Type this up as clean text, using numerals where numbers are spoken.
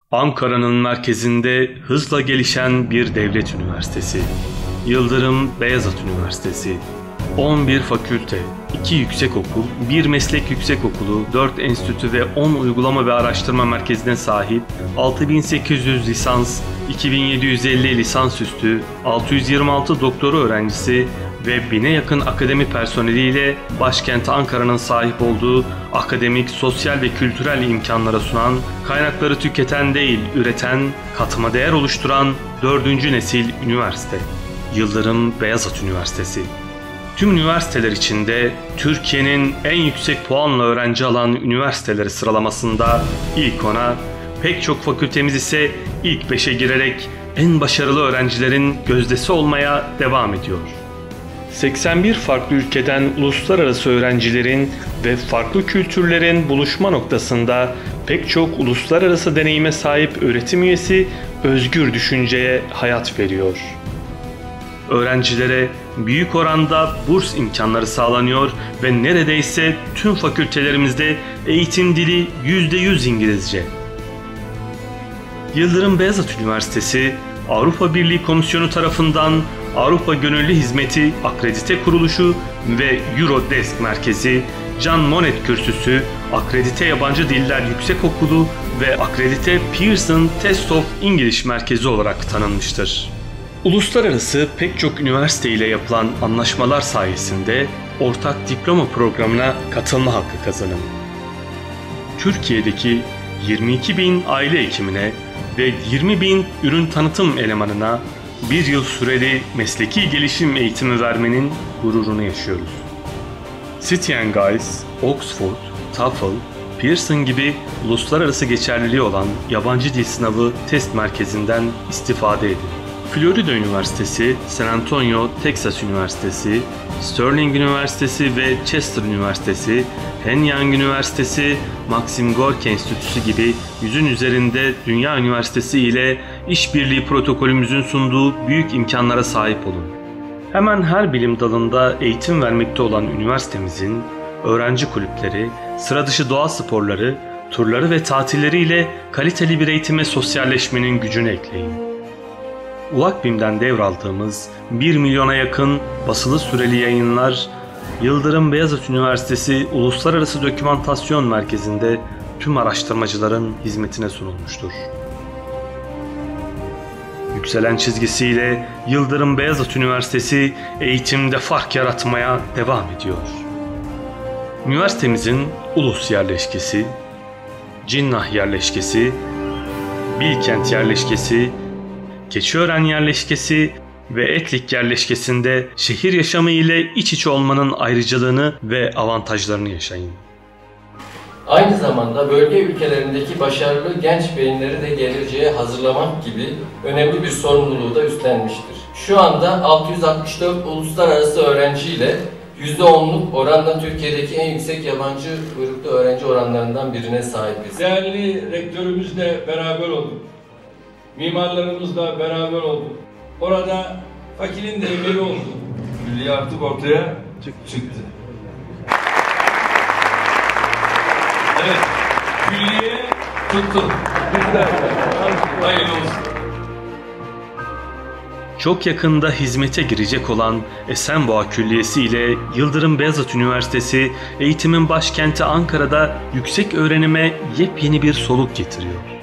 Ankara'nın merkezinde hızla gelişen bir devlet üniversitesi. Yıldırım Beyazıt Üniversitesi. 11 fakülte, 2 yüksekokul, 1 meslek yüksekokulu, 4 enstitü ve 10 uygulama ve araştırma merkezine sahip, 6800 lisans, 2750 lisansüstü, 626 doktora öğrencisi ve 1000'e yakın akademi personeliyle başkent Ankara'nın sahip olduğu akademik, sosyal ve kültürel imkanlara sunan, kaynakları tüketen değil, üreten, katma değer oluşturan 4. nesil üniversite. Yıldırım Beyazıt Üniversitesi. Tüm üniversiteler içinde Türkiye'nin en yüksek puanla öğrenci alan üniversiteleri sıralamasında ilk 10'a, pek çok fakültemiz ise ilk 5'e girerek en başarılı öğrencilerin gözdesi olmaya devam ediyor. 81 farklı ülkeden uluslararası öğrencilerin ve farklı kültürlerin buluşma noktasında pek çok uluslararası deneyime sahip öğretim üyesi özgür düşünceye hayat veriyor. Öğrencilere büyük oranda burs imkanları sağlanıyor ve neredeyse tüm fakültelerimizde eğitim dili %100 İngilizce. Yıldırım Beyazıt Üniversitesi, Avrupa Birliği Komisyonu tarafından Avrupa Gönüllü Hizmeti Akredite Kuruluşu ve Eurodesk Merkezi, Jean Monnet Kürsüsü, Akredite Yabancı Diller Yüksekokulu ve Akredite Pearson Test of English Merkezi olarak tanınmıştır. Uluslararası pek çok üniversite ile yapılan anlaşmalar sayesinde ortak diploma programına katılma hakkı kazanın. Türkiye'deki 22.000 aile hekimine ve 20.000 ürün tanıtım elemanına bir yıl süreli mesleki gelişim eğitimi vermenin gururunu yaşıyoruz. City & Guys, Oxford, TOEFL, Pearson gibi uluslararası geçerliliği olan yabancı dil sınavı test merkezinden istifade edin. Florida Üniversitesi, San Antonio, Texas Üniversitesi, Sterling Üniversitesi ve Chester Üniversitesi, Hanyang Üniversitesi, Maxim Gorki Enstitüsü gibi 100'ün üzerinde dünya üniversitesi ile işbirliği protokolümüzün sunduğu büyük imkanlara sahip olun. Hemen her bilim dalında eğitim vermekte olan üniversitemizin öğrenci kulüpleri, sıradışı doğa sporları, turları ve tatilleriyle kaliteli bir eğitime sosyalleşmenin gücünü ekleyin. UAKBİM'den devraldığımız 1 milyona yakın basılı süreli yayınlar, Yıldırım Beyazıt Üniversitesi Uluslararası Dokümantasyon Merkezi'nde tüm araştırmacıların hizmetine sunulmuştur. Yükselen çizgisiyle Yıldırım Beyazıt Üniversitesi eğitimde fark yaratmaya devam ediyor. Üniversitemizin Ulus yerleşkesi, Cinnah yerleşkesi, Bilkent yerleşkesi, Keçiören yerleşkesi ve Etlik yerleşkesinde şehir yaşamı ile iç içe olmanın ayrıcalığını ve avantajlarını yaşayın. Aynı zamanda bölge ülkelerindeki başarılı genç beyinleri de geleceğe hazırlamak gibi önemli bir sorumluluğu da üstlenmiştir. Şu anda 664 uluslararası öğrenciyle %10'luk oranla Türkiye'deki en yüksek yabancı uyruklu öğrenci oranlarından birine sahibiz. Değerli rektörümüzle beraber olduk. Mimarlarımızla beraber olduk. Orada fakültenin de emeği oldu. Külliye artık ortaya çıktı. Evet, külliye tuttu. Hayırlı olsun. Çok yakında hizmete girecek olan Esenboğa Külliyesi ile Yıldırım Beyazıt Üniversitesi eğitimin başkenti Ankara'da yüksek öğrenime yepyeni bir soluk getiriyor.